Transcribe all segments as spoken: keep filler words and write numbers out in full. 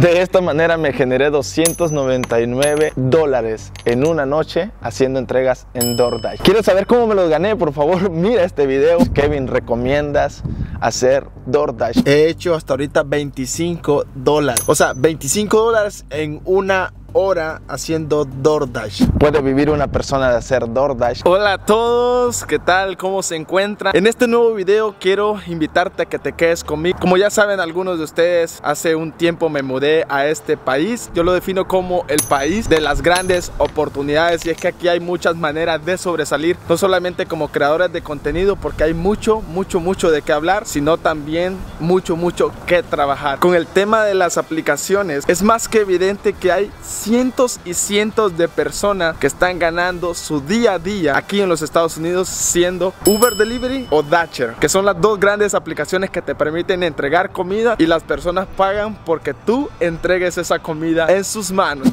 De esta manera me generé doscientos noventa y nueve dólares en una noche haciendo entregas en DoorDash. ¿Quieres saber cómo me los gané? Por favor, mira este video. Kevin, ¿recomiendas hacer DoorDash? He hecho hasta ahorita veinticinco dólares. O sea, veinticinco dólares en una hora haciendo DoorDash. ¿Puede vivir una persona de hacer DoorDash? Hola a todos, ¿qué tal? ¿Cómo se encuentran? En este nuevo video quiero invitarte a que te quedes conmigo. Como ya saben algunos de ustedes, hace un tiempo me mudé a este país. Yo lo defino como el país de las grandes oportunidades, y es que aquí hay muchas maneras de sobresalir, no solamente como creadores de contenido, porque hay mucho, mucho, mucho de qué hablar, sino también mucho, mucho que trabajar. Con el tema de las aplicaciones, es más que evidente que hay cientos y cientos de personas que están ganando su día a día aquí en los Estados Unidos siendo Uber Delivery o Dasher, que son las dos grandes aplicaciones que te permiten entregar comida, y las personas pagan porque tú entregues esa comida en sus manos.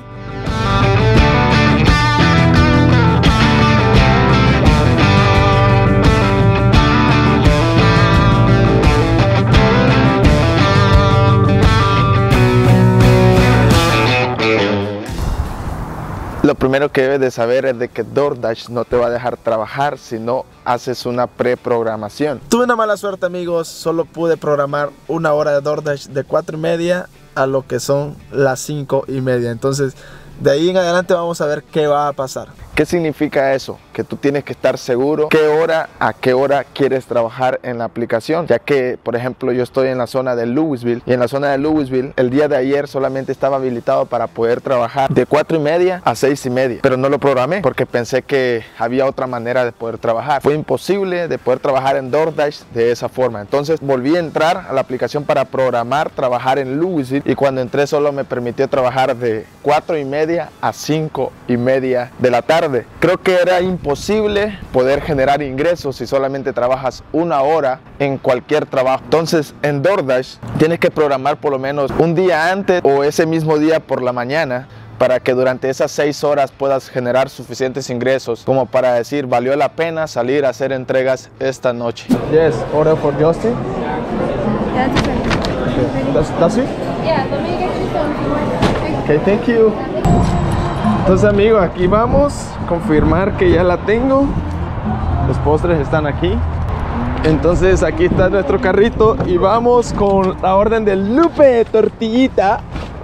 Lo primero que debes de saber es de que DoorDash no te va a dejar trabajar si no haces una preprogramación. Tuve una mala suerte, amigos, solo pude programar una hora de DoorDash de cuatro y media a lo que son las cinco y media. Entonces, de ahí en adelante vamos a ver qué va a pasar. ¿Qué significa eso? Que tú tienes que estar seguro qué hora a qué hora quieres trabajar en la aplicación, ya que, por ejemplo, yo estoy en la zona de Louisville, y en la zona de Louisville el día de ayer solamente estaba habilitado para poder trabajar de cuatro y media a seis y media, pero no lo programé porque pensé que había otra manera de poder trabajar. Fue imposible de poder trabajar en DoorDash de esa forma. Entonces volví a entrar a la aplicación para programar trabajar en Louisville, y cuando entré solo me permitió trabajar de cuatro y media a cinco y media de la tarde. Creo que era imposible poder generar ingresos si solamente trabajas una hora en cualquier trabajo. Entonces en DoorDash tienes que programar por lo menos un día antes o ese mismo día por la mañana, para que durante esas seis horas puedas generar suficientes ingresos como para decir, valió la pena salir a hacer entregas esta noche. Yes, order for Justin. That's okay. That's, that's it? Yeah, let me get you some. Okay, thank you. Entonces, amigos, aquí vamos a confirmar que ya la tengo. Los postres están aquí. Entonces aquí está nuestro carrito y vamos con la orden de Lupe Tortillita.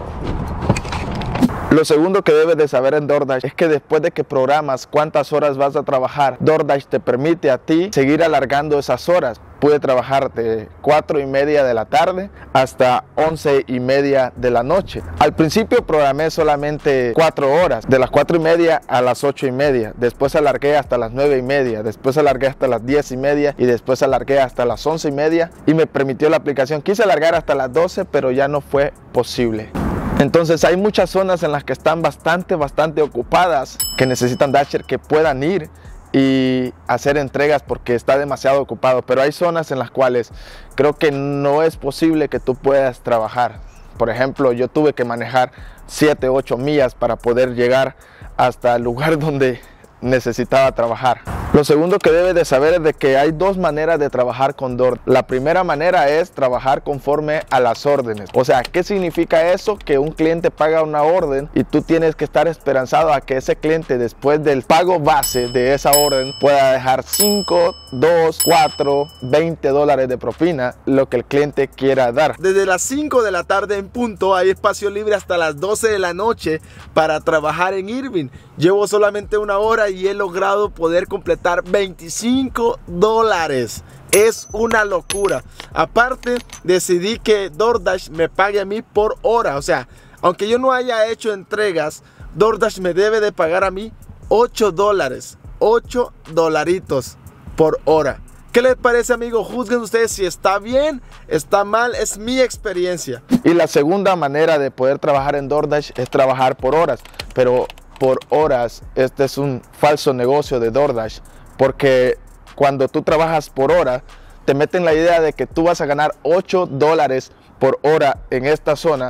Lo segundo que debes de saber en DoorDash es que después de que programas cuántas horas vas a trabajar, DoorDash te permite a ti seguir alargando esas horas. Pude trabajar de cuatro y media de la tarde hasta once y media de la noche. Al principio programé solamente cuatro horas, de las cuatro y media a las ocho y media. Después alargué hasta las nueve y media, después alargué hasta las diez y media y después alargué hasta las once y media, y me permitió la aplicación. Quise alargar hasta las doce, pero ya no fue posible. Entonces hay muchas zonas en las que están bastante, bastante ocupadas, que necesitan Dasher que puedan ir y hacer entregas porque está demasiado ocupado, pero hay zonas en las cuales creo que no es posible que tú puedas trabajar. Por ejemplo, yo tuve que manejar siete, ocho millas para poder llegar hasta el lugar donde necesitaba trabajar. Lo segundo que debes de saber es de que hay dos maneras de trabajar con DoorDash. La primera manera es trabajar conforme a las órdenes. O sea, ¿qué significa eso? Que un cliente paga una orden y tú tienes que estar esperanzado a que ese cliente, después del pago base de esa orden, pueda dejar cinco, dos, cuatro, veinte dólares de propina, lo que el cliente quiera dar. Desde las cinco de la tarde en punto hay espacio libre hasta las doce de la noche para trabajar en Irving. Llevo solamente una hora y he logrado poder completar veinticinco dólares. Es una locura. Aparte, decidí que DoorDash me pague a mí por hora. O sea, aunque yo no haya hecho entregas, DoorDash me debe de pagar a mí ocho dólares. ocho dolaritos por hora. ¿Qué les parece, amigos? Juzguen ustedes si está bien, está mal, es mi experiencia. Y la segunda manera de poder trabajar en DoorDash es trabajar por horas. Pero por horas, este es un falso negocio de DoorDash, porque cuando tú trabajas por hora, te meten la idea de que tú vas a ganar ocho dólares por hora en esta zona,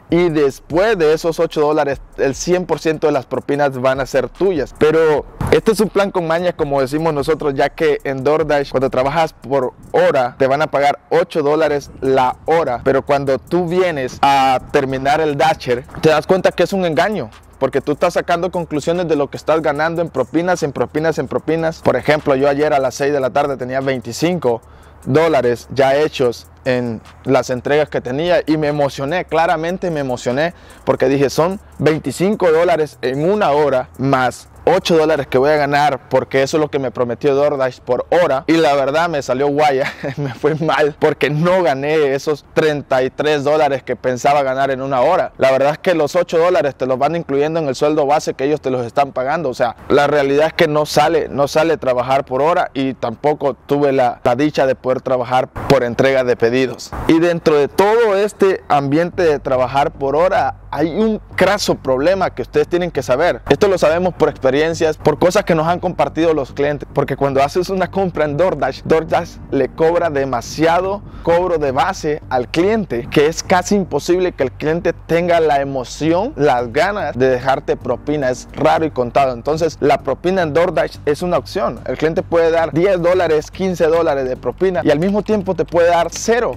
y después de esos ocho dólares el cien por ciento de las propinas van a ser tuyas. Pero este es un plan con maña, como decimos nosotros, ya que en DoorDash cuando trabajas por hora te van a pagar ocho dólares la hora, pero cuando tú vienes a terminar el Dasher te das cuenta que es un engaño, porque tú estás sacando conclusiones de lo que estás ganando en propinas, en propinas, en propinas. Por ejemplo, yo ayer a las seis de la tarde tenía veinticinco dólares ya hechos en las entregas que tenía y me emocioné, claramente me emocioné, porque dije, son veinticinco dólares en una hora más ocho dólares que voy a ganar, porque eso es lo que me prometió DoorDash por hora, y la verdad me salió guaya, me fue mal, porque no gané esos treinta y tres dólares que pensaba ganar en una hora. La verdad es que los ocho dólares te los van incluyendo en el sueldo base que ellos te los están pagando. O sea, la realidad es que no sale, no sale trabajar por hora, y tampoco tuve la, la dicha de poder trabajar por entrega de pedidos. Y dentro de todo este ambiente de trabajar por hora hay un craso problema que ustedes tienen que saber. Esto lo sabemos por experiencias, por cosas que nos han compartido los clientes, porque cuando haces una compra en DoorDash, DoorDash le cobra demasiado cobro de base al cliente, que es casi imposible que el cliente tenga la emoción, las ganas de dejarte propina. Es raro y contado. Entonces la propina en DoorDash es una opción. El cliente puede dar diez dólares, quince dólares de propina, y al mismo tiempo te puede dar cero.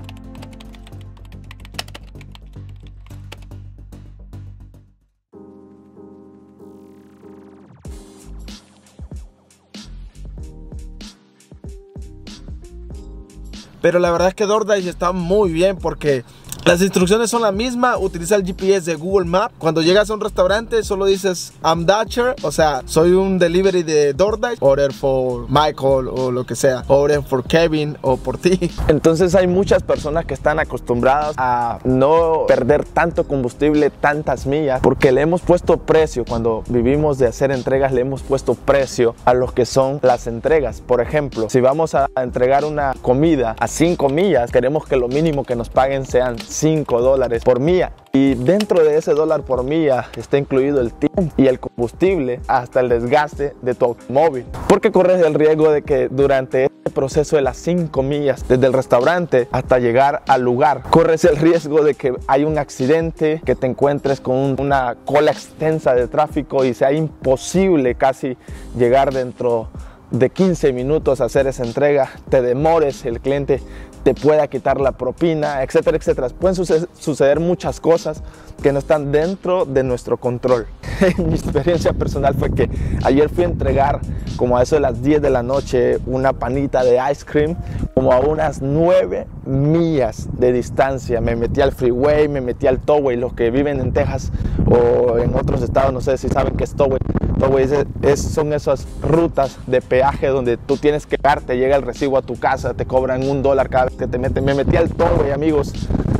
Pero la verdad es que DoorDash está muy bien, porque las instrucciones son las mismas. Utiliza el G P S de Google Maps. Cuando llegas a un restaurante solo dices I'm Dasher, o sea, soy un delivery de DoorDash. Order for Michael o lo que sea. Order for Kevin o por ti. Entonces hay muchas personas que están acostumbradas a no perder tanto combustible, tantas millas, porque le hemos puesto precio. Cuando vivimos de hacer entregas le hemos puesto precio a lo que son las entregas. Por ejemplo, si vamos a entregar una comida a cinco millas, queremos que lo mínimo que nos paguen sean cinco dólares por milla, y dentro de ese dólar por milla está incluido el tiempo y el combustible, hasta el desgaste de tu automóvil, porque corres el riesgo de que durante este proceso de las cinco millas desde el restaurante hasta llegar al lugar, corres el riesgo de que hay un accidente, que te encuentres con un, una cola extensa de tráfico y sea imposible casi llegar dentro de quince minutos a hacer esa entrega, te demores, el cliente te pueda quitar la propina, etcétera, etcétera. Pueden suceder, suceder muchas cosas que no están dentro de nuestro control. Mi experiencia personal fue que ayer fui a entregar, como a eso de las diez de la noche, una panita de ice cream como a unas nueve millas de distancia. Me metí al freeway, me metí al tollway. Los que viven en Texas o en otros estados, no sé si saben qué es tollway. Tollway es, es, son esas rutas de peaje donde tú tienes que pagar, te llega el recibo a tu casa, te cobran un dólar cada vez que te meten. Me metí al tollway, amigos.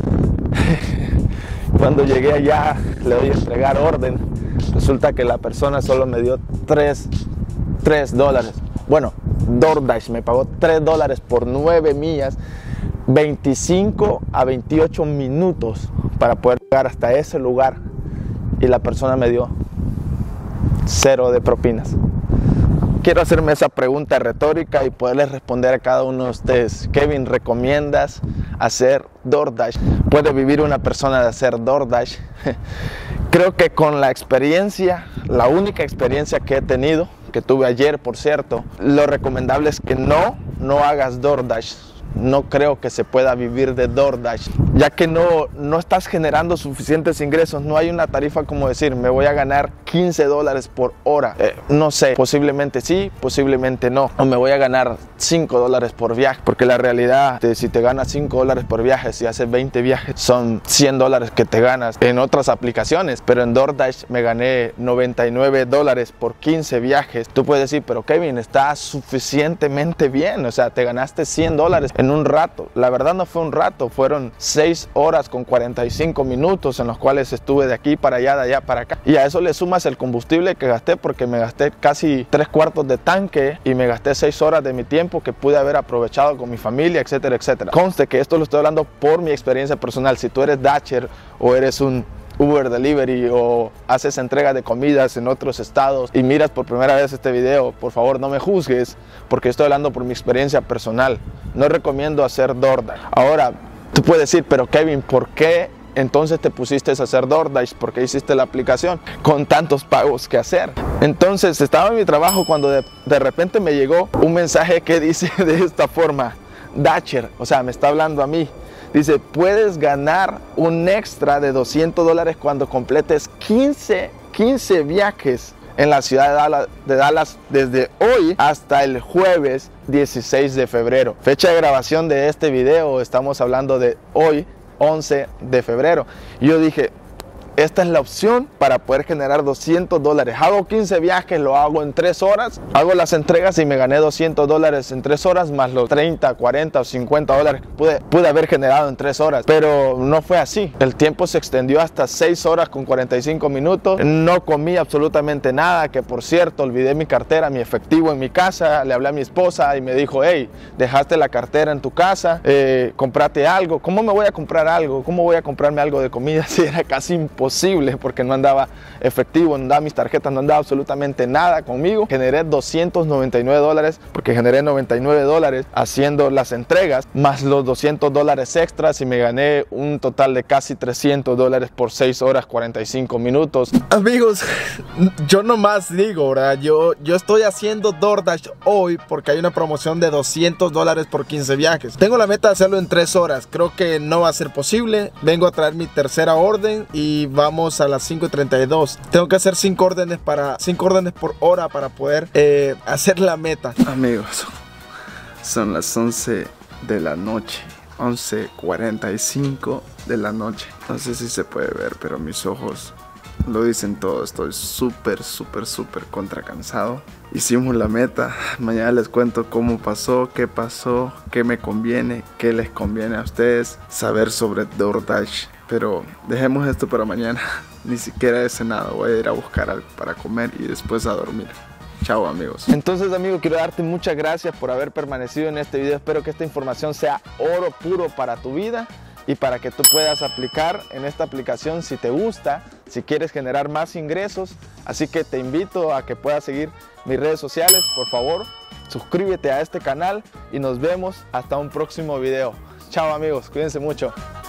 Cuando llegué allá, le doy a entregar orden. Resulta que la persona solo me dio tres dólares. Bueno, DoorDash me pagó tres dólares por nueve millas, veinticinco a veintiocho minutos para poder llegar hasta ese lugar, y la persona me dio cero de propinas. Quiero hacerme esa pregunta retórica y poderles responder a cada uno de ustedes. Kevin, ¿recomiendas hacer DoorDash? ¿Puede vivir una persona de hacer DoorDash? Creo que con la experiencia, la única experiencia que he tenido, que tuve ayer por cierto, lo recomendable es que no, no hagas DoorDash. No creo que se pueda vivir de DoorDash, ya que no, no estás generando suficientes ingresos. No hay una tarifa como decir, me voy a ganar quince dólares por hora. Eh, no sé, posiblemente sí, posiblemente no. O me voy a ganar cinco dólares por viaje, porque la realidad, de, si te ganas cinco dólares por viaje, si haces veinte viajes, son cien dólares que te ganas en otras aplicaciones. Pero en DoorDash me gané noventa y nueve dólares por quince viajes. Tú puedes decir, pero Kevin, está suficientemente bien. O sea, te ganaste cien dólares en un rato. La verdad no fue un rato, fueron seis horas con cuarenta y cinco minutos en los cuales estuve de aquí para allá, de allá para acá. Y a eso le sumas el combustible que gasté, porque me gasté casi tres cuartos de tanque y me gasté seis horas de mi tiempo que pude haber aprovechado con mi familia, etcétera, etcétera. Conste que esto lo estoy hablando por mi experiencia personal. Si tú eres Dasher o eres un Uber Delivery o haces entrega de comidas en otros estados y miras por primera vez este video, por favor no me juzgues, porque estoy hablando por mi experiencia personal. No recomiendo hacer DoorDash. Ahora, tú puedes decir, pero Kevin, ¿por qué entonces te pusiste a hacer DoorDash porque hiciste la aplicación con tantos pagos que hacer. Entonces estaba en mi trabajo cuando de, de repente me llegó un mensaje que dice de esta forma: Dasher, o sea, me está hablando a mí. Dice, puedes ganar un extra de doscientos dólares cuando completes quince, quince viajes en la ciudad de Dallas, de Dallas desde hoy hasta el jueves dieciséis de febrero. Fecha de grabación de este video, estamos hablando de hoy, once de febrero. Yo dije, esta es la opción para poder generar doscientos dólares. Hago quince viajes, lo hago en tres horas. Hago las entregas y me gané doscientos dólares en tres horas, más los treinta, cuarenta o cincuenta dólares pude, pude haber generado en tres horas. Pero no fue así. El tiempo se extendió hasta seis horas con cuarenta y cinco minutos. No comí absolutamente nada, que por cierto, olvidé mi cartera, mi efectivo en mi casa. Le hablé a mi esposa y me dijo, hey, dejaste la cartera en tu casa, eh, comprate algo. ¿Cómo me voy a comprar algo? ¿Cómo voy a comprarme algo de comida si era casi imposible? Posible porque no andaba efectivo, no andaba mis tarjetas, no andaba absolutamente nada conmigo. Generé doscientos noventa y nueve dólares porque generé noventa y nueve dólares haciendo las entregas, más los doscientos dólares extras, y me gané un total de casi trescientos dólares por seis horas cuarenta y cinco minutos. Amigos, yo nomás digo, ¿verdad? Yo, yo estoy haciendo DoorDash hoy porque hay una promoción de doscientos dólares por quince viajes. Tengo la meta de hacerlo en tres horas. Creo que no va a ser posible. Vengo a traer mi tercera orden y vamos a las cinco y treinta y dos. Tengo que hacer cinco órdenes para cinco órdenes por hora para poder eh, hacer la meta. Amigos, son las once de la noche, once cuarenta y cinco de la noche. No sé si se puede ver, pero mis ojos lo dicen todo. Estoy súper, súper, súper contra cansado. Hicimos la meta. Mañana les cuento cómo pasó, qué pasó, qué me conviene, qué les conviene a ustedes saber sobre DoorDash. Pero dejemos esto para mañana. Ni siquiera he cenado. Voy a ir a buscar algo para comer y después a dormir. Chao, amigos. Entonces, amigo, quiero darte muchas gracias por haber permanecido en este video. Espero que esta información sea oro puro para tu vida y para que tú puedas aplicar en esta aplicación si te gusta, si quieres generar más ingresos. Así que te invito a que puedas seguir mis redes sociales. Por favor, suscríbete a este canal y nos vemos hasta un próximo video. Chao, amigos. Cuídense mucho.